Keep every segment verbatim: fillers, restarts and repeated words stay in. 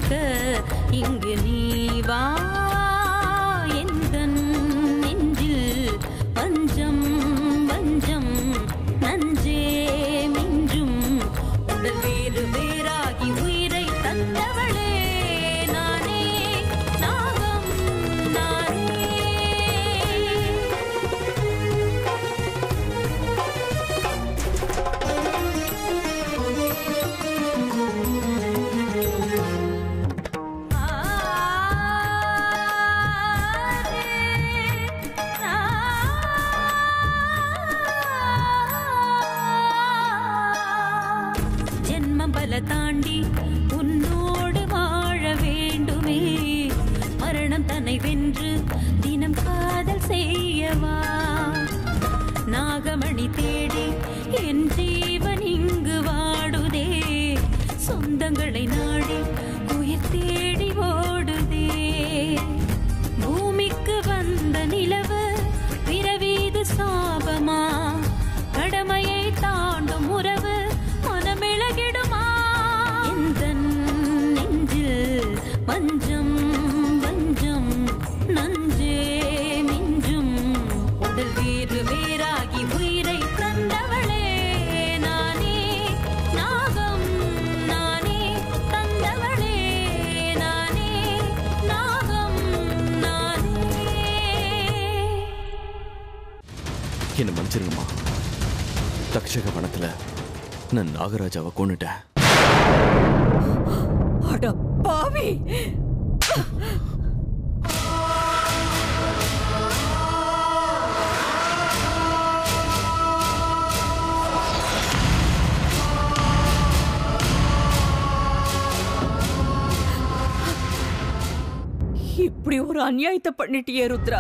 இருக்க இங்கு நீ வா எந்தன் நெஞ்சில் பஞ்சம் வஞ்சம் நஞ்சே மிஞ்சும் உடல் வேறு வேறாகி உயிரை தந்தவளே நானே நாகம் நானே. தாண்டி உன்னோடு வாழ வேண்டுமே மரணம் தன்னை வென்று தினம் காதல் செய்யவா நாகமணி தேடி என் ஜீவன் இங்கு வாடுதே சொந்தங்களை நாடி உயிர் தேடி ஓடுதே பூமிக்கு வந்த நிலவு பிறவீது சாபமா கடமையை தாண்டும் உறவு மனமிளகிடுமா பஞ்சம் வஞ்சம் நஞ்சே மிஞ்சும் உடல் வேறு வேறாகி உயிரை தந்தவளே நானே நாகம் நானே தந்தவளே நானே நாகம் நானே. என்ன மன்னிச்சிருங்கம்மா. தக்ஷக வனத்துல நான் நாகராஜாவை கொன்னுட்டேன். அட பாவி! இப்படி ஒரு அநியாயத்தை பண்ணிட்டியே ருத்ரா.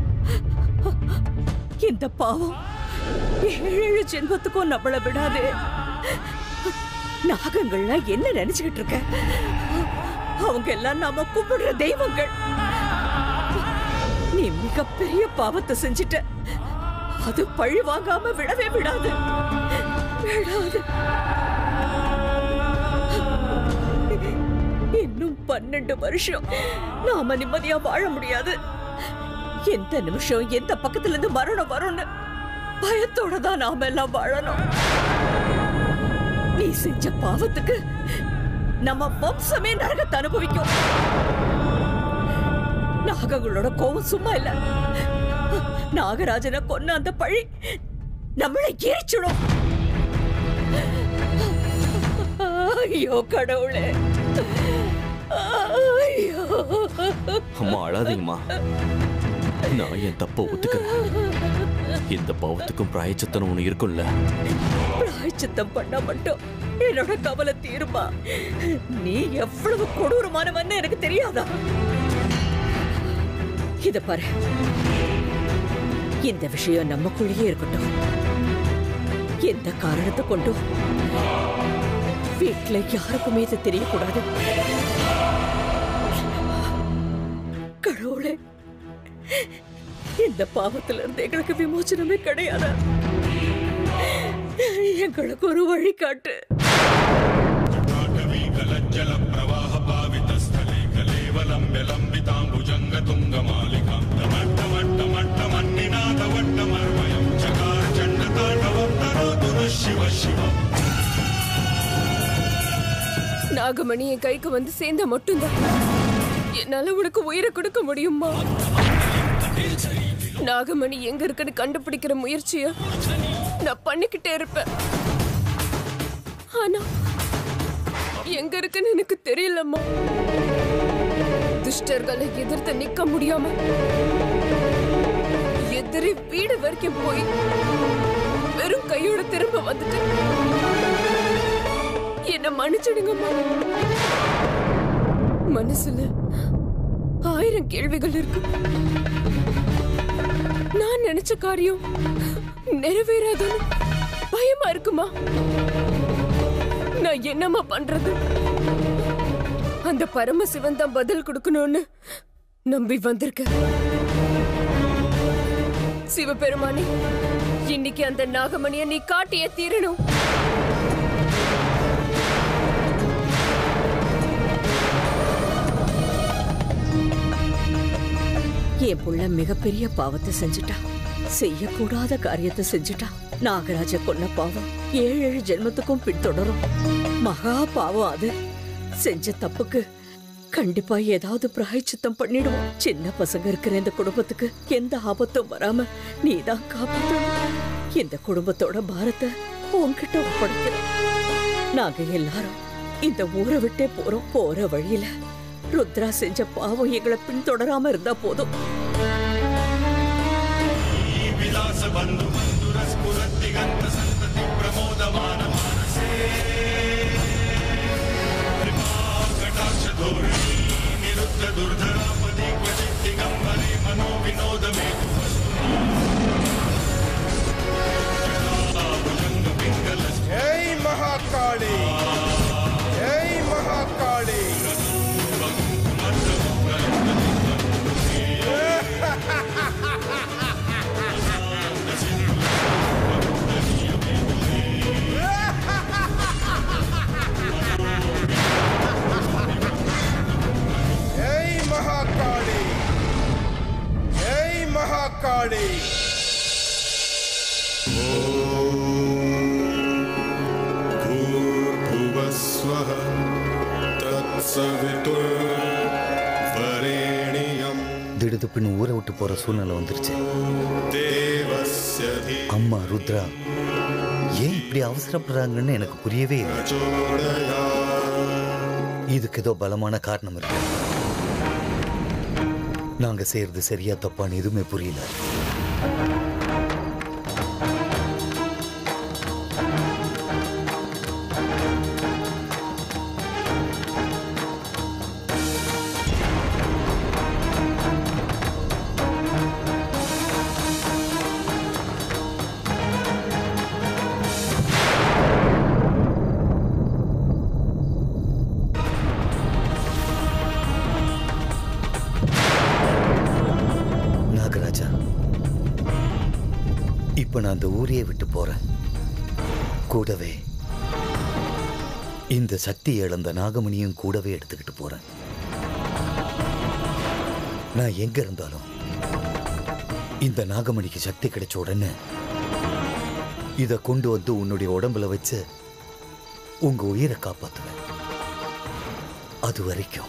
இந்த பாவம் ஏழு ஜென்மத்துக்கும் நம்மள விடாது. நாகங்கள்லாம் என்ன நினைச்சுக்கிட்டு இருக்க? அவங்க எல்லாம் நாம கும்பிடுற தெய்வங்கள். நீ மிகப்பெரிய பாவத்தை செஞ்சிட்ட. அது பழி வாங்காம விடவே விடாது விடாது. இன்னும் பன்னெண்டு வருஷம் நாம நிம்மதியா வாழ முடியாது. எந்த நிமிஷம் எந்த பக்கத்துல இருந்து மரணம் வரும்னு பயத்தோட தான் நாம எல்லாம் வாழணும். நீ செஞ்ச பாவத்துக்கு நம்ம வம்சமே நரகத்தை அனுபவிக்கும். நாகங்களோட கோபம் சும்மா இல்ல. நாகராஜனை கொன்ன அந்த பழி நம்மளை எரிச்சிடும். ஐயோ கடவுளே! அம்மா அழாதீங்கம்மா. நான் என் தப்ப ஒத்துக்கிறேன். இந்த பாவத்துக்கும் பிராயச்சித்தம் ஒண்ணு இருக்கும்ல. பிராயச்சித்தம் பண்ண மட்டும் என்னோட கவலை தீருமா? நீ எவ்வளவு கொடூரமானவன்னு எனக்கு தெரியாதா? இத பாரு, இந்த விஷயம் நமக்குள்ளேயே இருக்கட்டும். எந்த காரணத்தை கொண்டும் வீட்டுல யாருக்குமே இது தெரியக்கூடாது. கடவுளே, இந்த பாவத்துல இருந்து எங்களுக்கு விமோசனமே கிடையாது. எங்களுக்கு ஒரு வழி காட்டு. நாகமணி என் கைக்கு வந்து சேர்ந்த மட்டும்தான் என்னால உனக்கு உயிரை கொடுக்க முடியுமா? நாகமணி எங்க இருக்குன்னு கண்டுபிடிக்கிற முயற்சிய நான் பண்ணிக்கிட்டே இருப்பேன். ஆனா எங்க இருக்குன்னு எனக்கு தெரியலம்மா. துஷ்டர்களை எதிர்த்து நிக்க முடியாம எதிரி வீடு வரைக்கும் போய் வெறும் கையோட திரும்ப வந்துட்டு என்ன மன்னிச்சிடுங்கம்மா. மனசுல ஆயிரம் கேள்விகள் இருக்கு. நான் நினைச்ச காரியம் நிறைவேறாதுன்னு பயமா இருக்குமா? நான் என்னமா பண்றது? அந்த பரமசிவன் தான் பதில் கொடுக்கணும்னு நம்பி வந்திருக்க. சிவபெருமானே, இன்னைக்கு அந்த நாகமணியை நீ காட்டியே தீரணும். என் புள்ள மிகப்பெரிய பாவத்தை செஞ்சுட்டா. செய்யக்கூடாத காரியத்தை செஞ்சுட்டா. நாகராஜ கொன்ன பாவம் ஏழு ஏழு ஜென்மத்துக்கும் பின்தொடரும். மகா பாவம் அது. செஞ்ச தப்புக்கு கண்டிப்பா ஏதாவது பிராயச்சித்தம் பண்ணிடுவோம். சின்ன பசங்க இருக்கிற இந்த குடும்பத்துக்கு எந்த ஆபத்தும் வராம நீதான் காப்பாற்றணும். இந்த குடும்பத்தோட பாரத்தை உன்கிட்ட ஒப்படைக்கிறோம். நாங்க எல்லாரும் இந்த ஊரை விட்டே போறோம். போற வழியில ருத்ரா செஞ்ச பாவம் எங்களை பின்தொடராம இருந்தா போதும். जय महाकाली, जय महाकाली। जय महाकाली, जय महाकाली। भूर्भुवस्वः तत्सवितुर्वरेण्यं। திடுதுப்புன்னு ஊரை விட்டு போற சூழ்நிலை வந்துருச்சு. தேவஸ்ய தி அம்மா ருத்ரா ஏன் இப்படி அவசரப்படுறாங்கன்னு எனக்கு புரியவே இல்லை. இதுக்கு ஏதோ பலமான காரணம் இருக்கு. நாங்க செய்யறது சரியா தப்பான்னு எதுவுமே புரியல. நாகராஜா, இப்ப நான் அந்த ஊரையே விட்டு போறேன். கூடவே இந்த சக்தி இழந்த நாகமணியும் கூடவே எடுத்துக்கிட்டு போறேன். நான் எங்க இருந்தாலும் இந்த நாகமணிக்கு சக்தி கிடைச்ச உடனே இத கொண்டு வந்து உன்னுடைய உடம்புல வச்சு உங்க உயிரை காப்பாத்துவேன். அது வரைக்கும்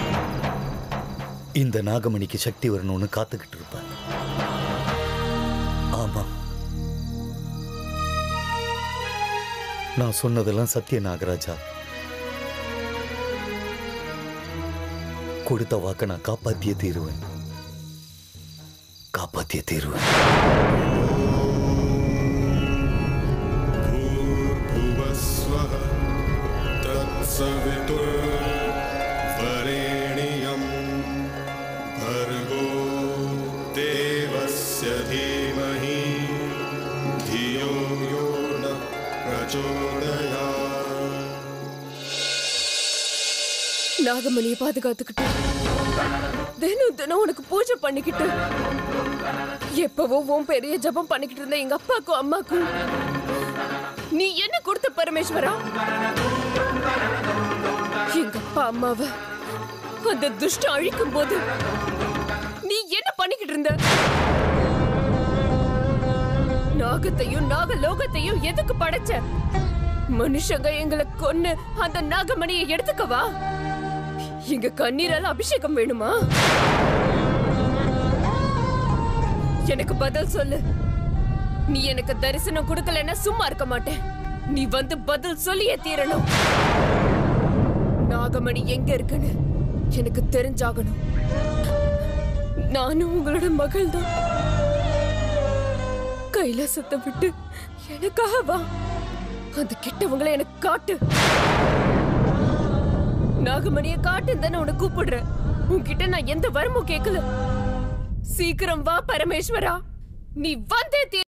இந்த நாகமணிக்கு சக்தி வரணும்னு காத்துக்கிட்டு இருப்பேன். ஆமா, நான் சொன்னதெல்லாம் சத்திய நாகராஜா. கொடுத்த வாக்க நான் காப்பாத்திய தீருவேன், காப்பாத்திய தீருவேன். भूर्भुवस्वः तत्सवितुर्वरेण्यं भर्गो देवस्य धीमहि धियो यो न प्रचोदयात्। நாகமணியை பாதுகாத்துக்கிட்டு தினம் தினம் உனக்கு பூஜை பண்ணிக்கிட்டு எப்பவோ உன் பெரிய ஜபம் பண்ணிக்கிட்டு இருந்த எங்க அப்பாக்கும் அம்மாக்கும் நீ என்ன கொடுத்த பரமேஸ்வரா? எங்க அப்பா அம்மாவை அந்த துஷ்டம் அழிக்கும் போது நீ என்ன பண்ணிக்கிட்டு இருந்த? நாகத்தையும் நாகலோகத்தையும் எதுக்கு படைச்ச? மனுஷங்க எங்களை கொன்னு அந்த நாகமணியை எடுத்துக்கவா? எங்க கண்ணீரால அபிஷேகம் வேணுமா? எனக்கு பதில் சொல்லு. நீ எனக்கு தரிசனம் கொடுக்கலன்னா சும்மா இருக்க மாட்டேன். நீ வந்து பதில் சொல்லியே தீரணும். நாகமணி எங்க இருக்குன்னு எனக்கு தெரிஞ்சாகணும். நானும் உங்களோட மகள் தான். கைலாசத்தை விட்டு எனக்காக வா. அந்த கிட்டவங்களை எனக்கு காட்டு. நாகமணிய காட்டு தானே உன்னை கூப்பிடுறேன். உன்கிட்ட நான் எந்த வரமும் கேட்கல. சீக்கிரம் வா பரமேஸ்வரா. நீ வந்தே தீ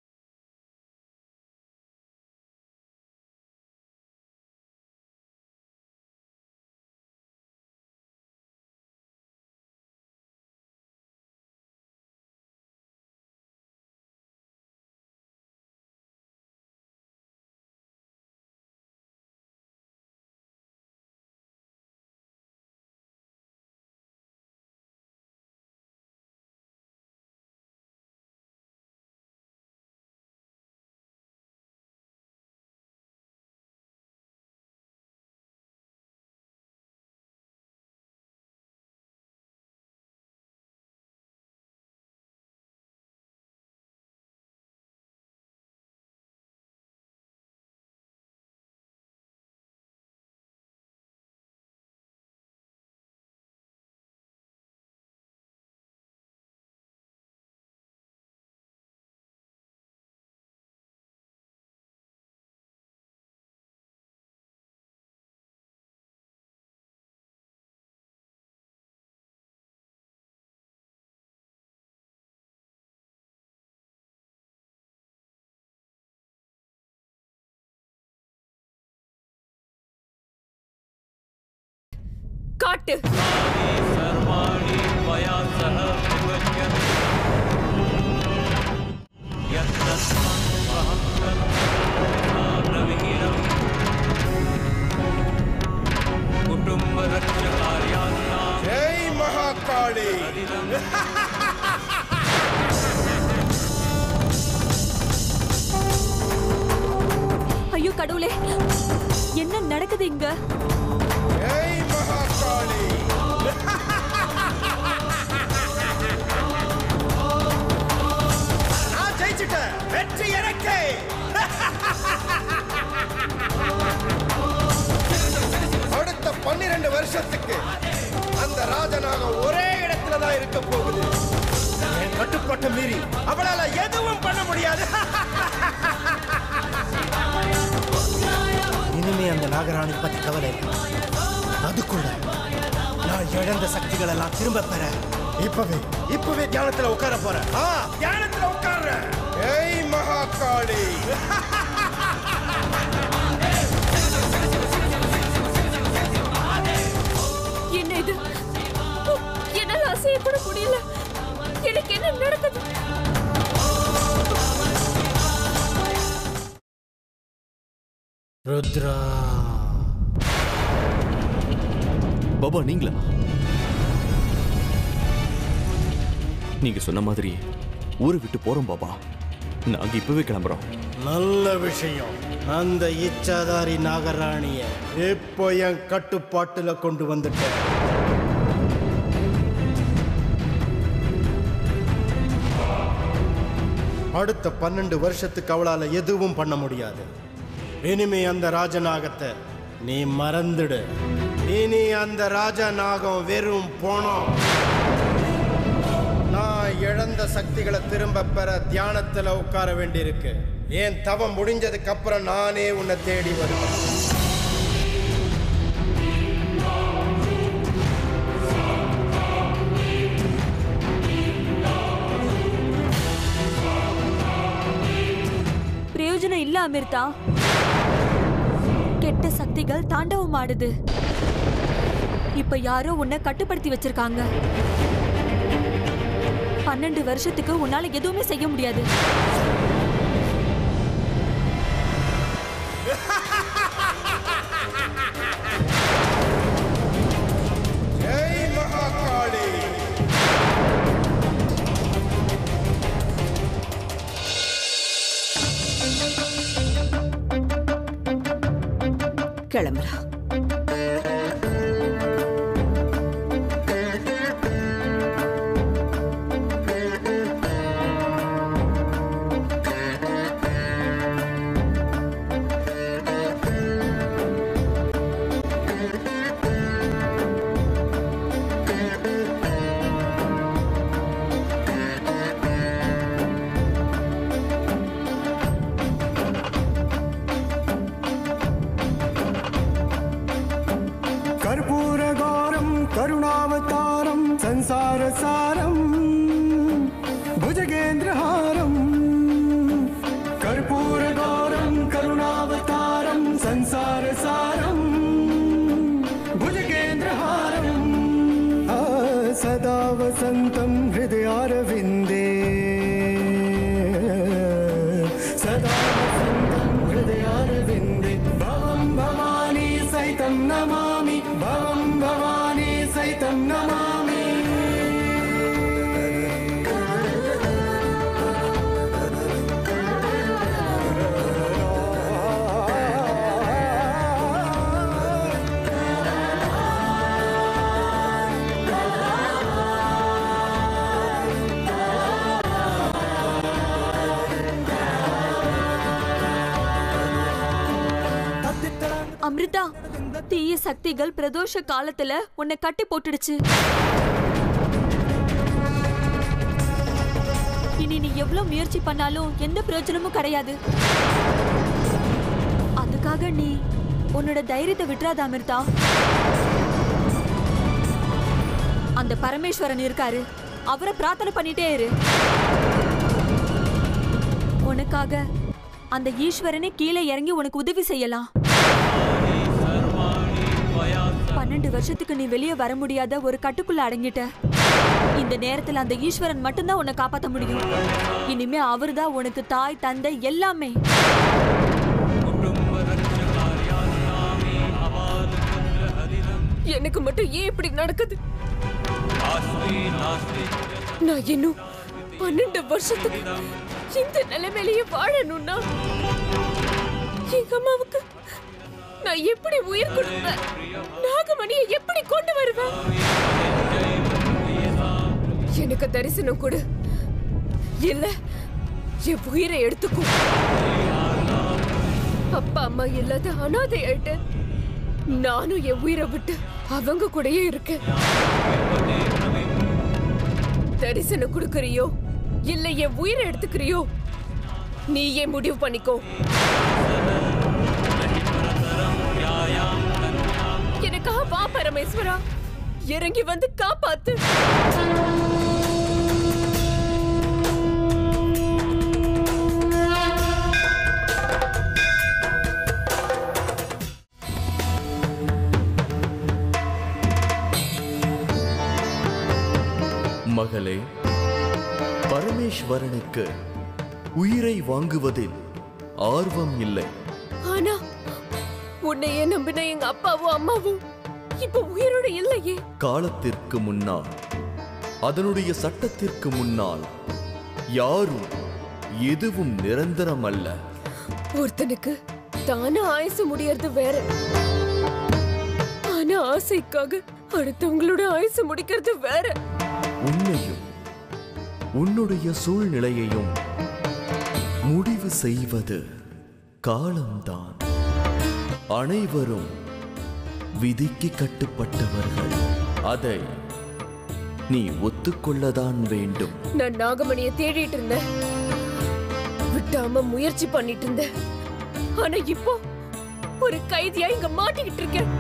காட்டு. ஜெய் மகாகாளி. ஐயோ கடவுளே, என்ன நடக்குது இங்க? ஜெய் மகாகாளி. நான் ஜெயிச்சிட்டேன். வெற்றி எனக்கு. அடுத்த பன்னிரண்டு வருஷத்துக்கு அந்த ராஜனாக ஒரே இடத்துல தான் இருக்க போகுது. என் கட்டுப்பாட்டை மீறி அவளால எதுவும் பண்ண முடியாது. இனிமே அந்த நாகராணி பத்தி கவலை இல்லை. அதுக்குள்ள நான் இழந்த சக்திகள் எல்லாம் திரும்ப பெற இப்பவே இப்பவே தியானத்துல உட்கார போறேன். ஆ, தியானத்துல உட்கார்றேன். ஜெய் மகாகாளி. என்ன இது? என்னால அசைய கூட முடியல. எனக்கு என்ன நடக்குது? ருத்ரா. பாபா நீங்களா? நீங்க சொன்ன மாதிரி ஊரை விட்டு போறோம் பாபா. நாங்க இப்பவே கிளம்புறோம். நல்ல விஷயம். அந்த இச்சாதாரி நாகராணிய இப்போ என் கட்டுப்பாட்டுல கொண்டு வந்துட்டேன். அடுத்த பன்னெண்டு வருஷத்துக்கு அவளால எதுவும் பண்ண முடியாது. இனிமே அந்த ராஜநாகத்தை நீ மறந்துடு. இனி அந்த ராஜநாகம் வெறும் போனோம். நான் இழந்த சக்திகளை திரும்ப பெற தியானத்துல உட்கார வேண்டியிருக்கு. என் தவம் முடிஞ்சதுக்கு அப்புறம் நானே உன்னை தேடி வருவேன். பிரயோஜனம் இல்ல அமிர்தா. கெட்ட சக்திகள் தாண்டவம் ஆடுது. இப்ப யாரோ உன்னை கட்டுப்படுத்தி வச்சிருக்காங்க. பன்னெண்டு வருஷத்துக்கு உன்னால எதுவுமே செய்ய முடியாது. ஜெய் மகாகாளி. கிளம்புறா. कर्पूरगौरं करुणावतारं संसारसारं भुजगेन्द्रहारं. कर्पूरगौरं करुणावतारं संसारसारं भुजगेन्द्रहारं. सदा वसन्तं हृदयारविन्दे. सदा वसन्तं हृदयारविन्दे. भवं भवानी सहितं नमामि. भवं भवानी सहितं नमामि. அமிர்தா, தீய சக்திகள் பிரதோஷ காலத்துல உன்னை கட்டி போட்டுடுச்சு. இனி நீ எவ்வளவு முயற்சி பண்ணாலும் எந்த பிரயோஜனமும் கிடையாது. அதுக்காக நீ உன்னோட தைரியத்தை விட்டுறாத அமிர்தா. அந்த பரமேஸ்வரன் இருக்காரு, அவரை பிரார்த்தனை பண்ணிட்டே இரு. உனக்காக அந்த ஈஸ்வரனே கீழே இறங்கி உனக்கு உதவி செய்யலாம். பன்னெண்டு வருஷத்துக்கு நீ வெளியே வர முடியாத ஒரு கட்டுக்குள்ள அடங்கிட்ட. இந்த நேரத்துல அந்த ஈஸ்வரன் மட்டும்தான் உன்னை காப்பாத்த முடியும். இனிமே அவர்தான் உனக்கு தாய் தந்தை எல்லாமே. எனக்கு மட்டும் ஏன் இப்படி நடக்குது? நான் இன்னும் பன்னெண்டு வருஷத்துக்கு இந்த நிலைமையிலேயே வாழணும்னா எங்க அம்மாவுக்கு நான் எப்படி உயிர் கொடுப்பேன்? நாகமணியை எப்படி கொண்டு வருவேன்? எனக்கு தரிசனம் கொடு, இல்ல என் உயிரை எடுத்துக்கோ. அப்பா அம்மா இல்லாத அனாதை ஆயிட்டேன். நானும் என் உயிரை விட்டு அவங்க கூடயே இருக்கேன். தரிசனம் கொடுக்கறியோ இல்ல என் உயிரை எடுத்துக்கிறியோ நீயே முடிவு பண்ணிக்கோ. எனக்காக வா பரமேஸ்வரா, இறங்கி வந்து காப்பாத்து. மகளே, பரமேஸ்வரனுக்கு உயிரை வாங்குவதில் ஆர்வம் இல்லை. ஆனா உன்னையே நம்பின எங்க அப்பாவும் அம்மாவும் இப்ப உயிரோட இல்லையே. காலத்திற்கு முன்னால், அதனுடைய சட்டத்திற்கு முன்னால் யாரும் எதுவும் நிரந்தரம் அல்ல. ஒருத்தனுக்கு தானே ஆயுசு முடியறது வேற, ஆனா ஆசைக்காக அடுத்தவங்களோட ஆயுசு முடிக்கிறது வேற. உன்னையும் உன்னுடைய சூழ்நிலையையும் முடிவு செய்வது காலம்தான். அனைவரும் விதிக்கு கட்டுப்பட்டவர்கள். அதை நீ ஒத்துக்கொள்ளதான் வேண்டும். நான் நாகமணியை தேடிட்டு இருந்தேன், விட்டாம முயற்சி பண்ணிட்டு இருந்தேன். ஆனா இப்போ ஒரு கைதியா இங்க மாட்டிக்கிட்டு இருக்கேன்.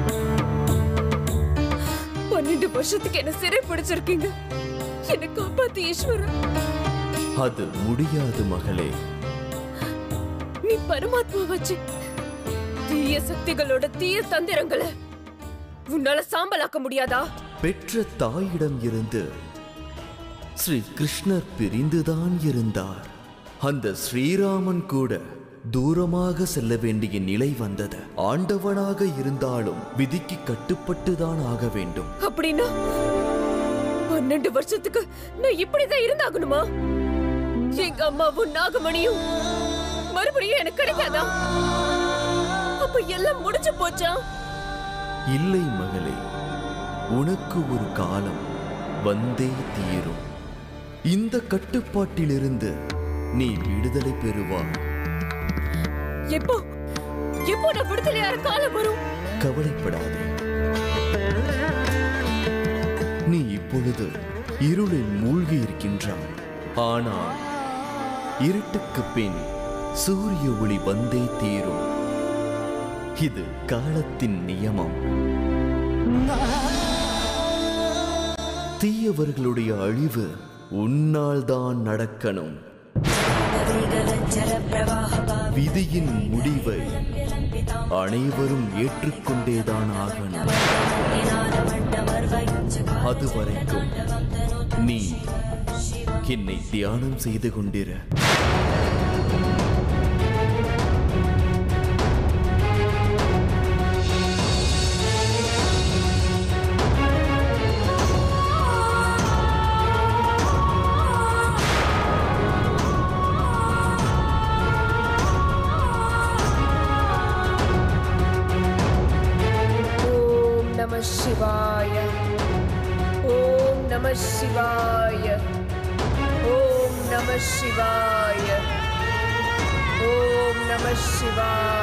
பன்னெண்டு வருஷத்துக்கு என்ன சிறை பிடிச்சிருக்கீங்க. என்ன காப்பாத்து ஈஸ்வரன். அது முடியாது மகளே. நீ பரமாத்மா வச்சு தீய சக்திகளோட தீய தந்திரங்களை உன்னால சாம்பலாக்க முடியாதா? பெற்ற தாயிடம் இருந்து ஸ்ரீ கிருஷ்ணர் பிரிந்துதான் இருந்தார். அந்த ஸ்ரீராமன் கூட தூரமாக செல்ல வேண்டிய நிலை வந்தது. ஆண்டவனாக இருந்தாலும் விதிக்கு கட்டுப்பட்டுதான் ஆக வேண்டும். அப்படின்னா பன்னெண்டு வருஷத்துக்கு நான் இப்படிதான் இருந்தாகணுமா? எங்க அம்மாவும் நாகமணியும் மறுபடியும் எனக்கு கிடைக்காதா? அப்ப எல்லாம் முடிஞ்சு போச்சா? இல்லை மகளே, உனக்கு ஒரு காலம் வந்தே தீரும். இந்த கட்டுப்பாட்டிலிருந்து நீ விடுதலை பெறுவாய். எப்போ எப்போ நான் விடுதலையார காலம் வரும்? கவலைப்படாதே. நீ இப்பொழுது இருளில் மூழ்கி இருக்கின்றாய். ஆனால் இருட்டுக்கு பின் சூரிய ஒளி வந்தே தீரும். இது காலத்தின் நியமம். தீயவர்களுடைய அழிவு உன்னால் தான் நடக்கணும். விதியின் முடிவை அனைவரும் ஏற்றுக்கொண்டேதான் ஆகணும். அதுவரைக்கும் நீ என்னை தியானம் செய்து கொண்டிரு. शिवाय ओम नमः शिवाय ओम नमः शिवाय ओम नमः शिवाय